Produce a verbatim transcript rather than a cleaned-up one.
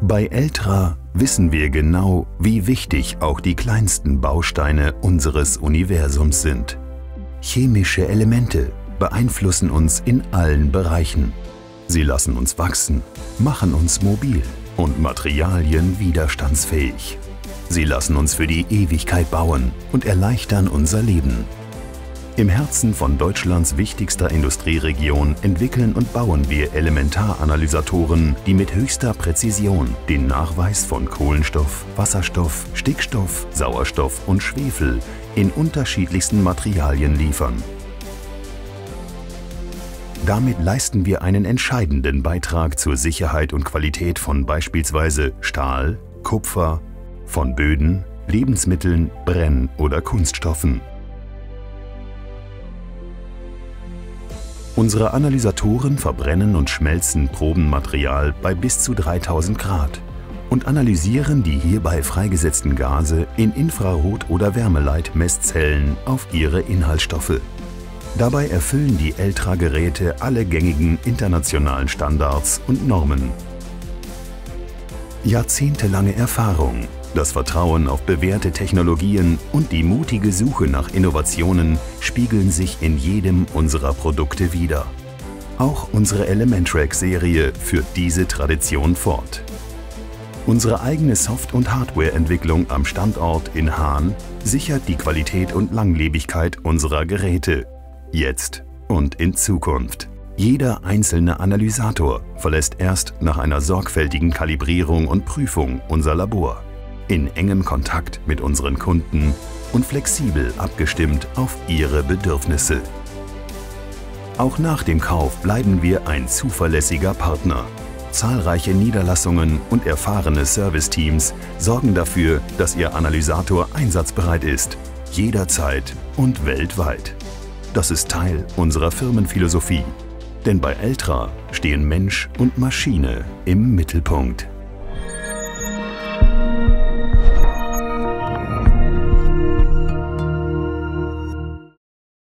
Bei Eltra wissen wir genau, wie wichtig auch die kleinsten Bausteine unseres Universums sind. Chemische Elemente beeinflussen uns in allen Bereichen. Sie lassen uns wachsen, machen uns mobil und Materialien widerstandsfähig. Sie lassen uns für die Ewigkeit bauen und erleichtern unser Leben. Im Herzen von Deutschlands wichtigster Industrieregion entwickeln und bauen wir Elementaranalysatoren, die mit höchster Präzision den Nachweis von Kohlenstoff, Wasserstoff, Stickstoff, Sauerstoff und Schwefel in unterschiedlichsten Materialien liefern. Damit leisten wir einen entscheidenden Beitrag zur Sicherheit und Qualität von beispielsweise Stahl, Kupfer, von Böden, Lebensmitteln, Brenn- oder Kunststoffen. Unsere Analysatoren verbrennen und schmelzen Probenmaterial bei bis zu dreitausend Grad und analysieren die hierbei freigesetzten Gase in Infrarot- oder Wärmeleitmesszellen auf ihre Inhaltsstoffe. Dabei erfüllen die Eltra-Geräte alle gängigen internationalen Standards und Normen. Jahrzehntelange Erfahrung, das Vertrauen auf bewährte Technologien und die mutige Suche nach Innovationen spiegeln sich in jedem unserer Produkte wider. Auch unsere Elementrack-Serie führt diese Tradition fort. Unsere eigene Soft- und Hardware-Entwicklung am Standort in Haan sichert die Qualität und Langlebigkeit unserer Geräte, jetzt und in Zukunft. Jeder einzelne Analysator verlässt erst nach einer sorgfältigen Kalibrierung und Prüfung unser Labor, in engem Kontakt mit unseren Kunden und flexibel abgestimmt auf ihre Bedürfnisse. Auch nach dem Kauf bleiben wir ein zuverlässiger Partner. Zahlreiche Niederlassungen und erfahrene Serviceteams sorgen dafür, dass Ihr Analysator einsatzbereit ist, jederzeit und weltweit. Das ist Teil unserer Firmenphilosophie, denn bei Eltra stehen Mensch und Maschine im Mittelpunkt.